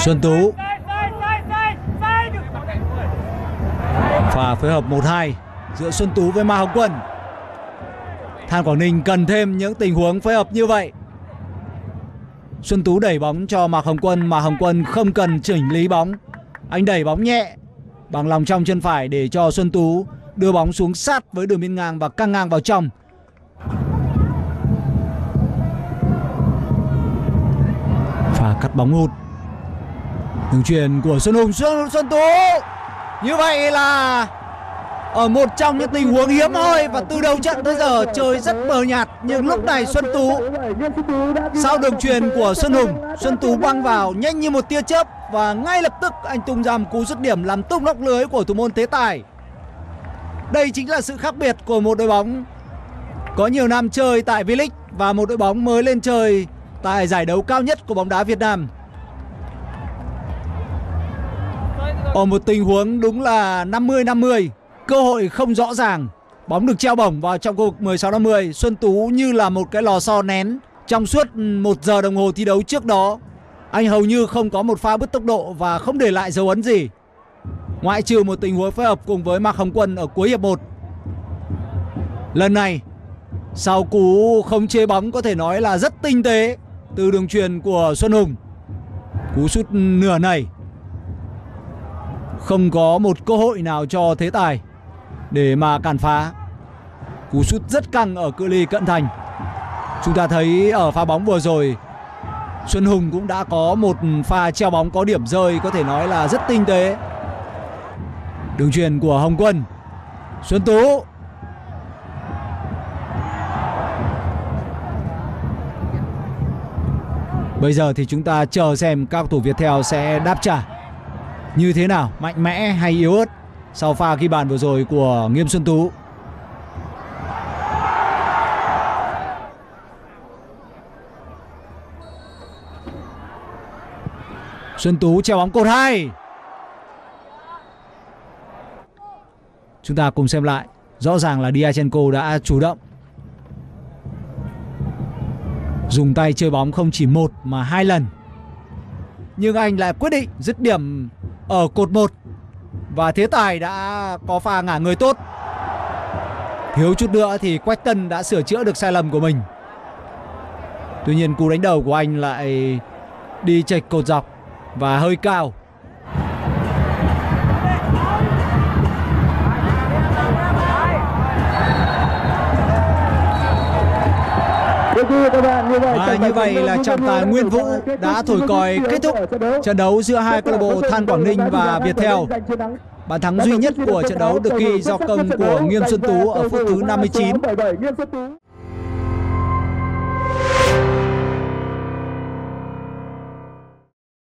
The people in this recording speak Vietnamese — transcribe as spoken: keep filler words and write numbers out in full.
Xuân Tú. Pha phối hợp một hai giữa Xuân Tú với Ma Hồng Quân. Than Quảng Ninh cần thêm những tình huống phối hợp như vậy. Xuân Tú đẩy bóng cho Mạc Hồng Quân. Mạc Hồng Quân không cần chỉnh lý bóng, anh đẩy bóng nhẹ bằng lòng trong chân phải để cho Xuân Tú đưa bóng xuống sát với đường biên ngang và căng ngang vào trong. Pha cắt bóng hụt. Đường chuyền của Xuân Hùng. Xuân, Xuân Tú. Như vậy là ở một trong những tình huống hiếm hoi và từ đầu trận tới giờ trời rất mờ nhạt, nhưng lúc này Xuân Tú sau đường chuyền của Xuân Hùng, Xuân Tú băng vào nhanh như một tia chớp và ngay lập tức anh tung ra một cú dứt điểm làm tung lóc lưới của thủ môn Thế Tài. Đây chính là sự khác biệt của một đội bóng có nhiều năm chơi tại V-League và một đội bóng mới lên chơi tại giải đấu cao nhất của bóng đá Việt Nam. Ở một tình huống đúng là năm mươi năm mươi, cơ hội không rõ ràng, bóng được treo bổng vào trong khu vực mười sáu năm mươi. Xuân Tú như là một cái lò xo nén. Trong suốt một giờ đồng hồ thi đấu trước đó, anh hầu như không có một pha bứt tốc độ và không để lại dấu ấn gì, ngoại trừ một tình huống phối hợp cùng với Mạc Hồng Quân ở cuối hiệp một. Lần này, sau cú khống chế bóng có thể nói là rất tinh tế từ đường chuyền của Xuân Hùng, cú sút nửa nảy, không có một cơ hội nào cho Thế Tài để mà cản phá. Cú sút rất căng ở cự ly cận thành. Chúng ta thấy ở pha bóng vừa rồi, Xuân Hùng cũng đã có một pha treo bóng có điểm rơi có thể nói là rất tinh tế. Đường chuyền của Hồng Quân. Xuân Tú. Bây giờ thì chúng ta chờ xem các cầu thủ Viettel sẽ đáp trả như thế nào, mạnh mẽ hay yếu ớt sau pha ghi bàn vừa rồi của Nghiêm Xuân Tú. Xuân Tú treo bóng cột hai. Chúng ta cùng xem lại. Rõ ràng là Diachenko đã chủ động, dùng tay chơi bóng không chỉ một mà hai lần, nhưng anh lại quyết định dứt điểm ở cột một. Và Thế Tài đã có pha ngả người tốt. Thiếu chút nữa thì Quách Tân đã sửa chữa được sai lầm của mình. Tuy nhiên cú đánh đầu của anh lại đi chệch cột dọc và hơi cao. Và như vậy là trọng tài Nguyên Vũ đã thổi còi kết thúc trận đấu giữa hai câu lạc bộ Than Quảng Ninh và Viettel. Bàn thắng duy nhất của trận đấu được ghi do công của Nghiêm Xuân Tú ở phút thứ năm mươi chín.